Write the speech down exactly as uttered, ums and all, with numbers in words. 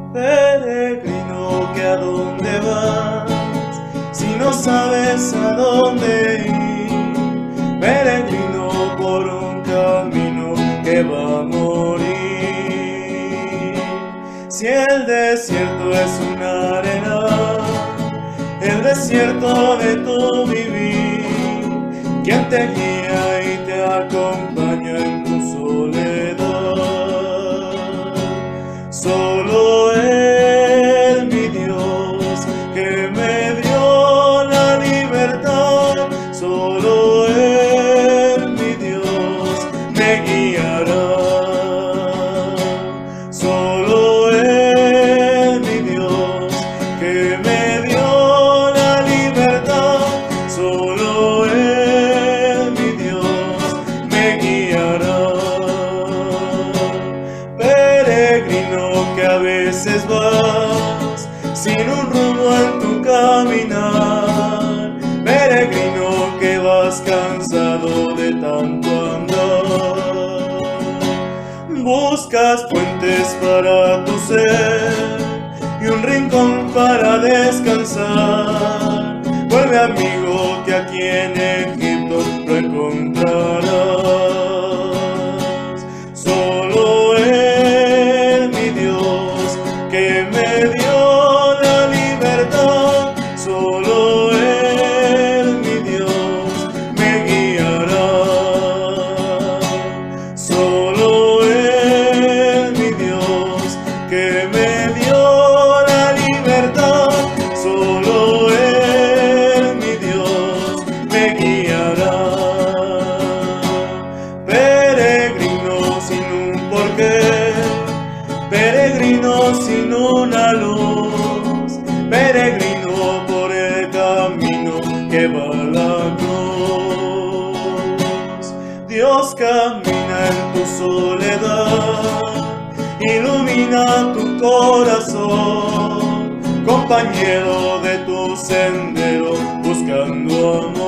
Peregrino, que a dónde vas, si no sabes a dónde ir. Peregrino por un camino que va a morir. Si el desierto es una arena, el desierto de tu vivir, quien te guía y te acompaña en tu soledad. Solo Él, mi Dios, que me dio la libertad. Solo Él, mi Dios, me guiará. Solo Él, mi Dios, que me dio la libertad. Solo Él, mi Dios, me guiará. Peregrino, que a veces vas sin un rumbo en tu caminar. Peregrino, que vas cansado de tanto andar. Buscas puentes para tu ser y un rincón para descansar. Vuelve, amigo, que aquí en Egipto lo encontrarás. Solo Él, mi Dios, que me dio la libertad. Solo Él, mi Dios, me guiará. Solo Él, mi Dios, que me dio la libertad. Solo Él, mi Dios, me guiará. Peregrino sin un porqué, peregrino sin una luz, peregrino por el camino que va a la cruz. Dios camina en tu soledad, ilumina tu corazón, compañero de tu sendero, buscando amor.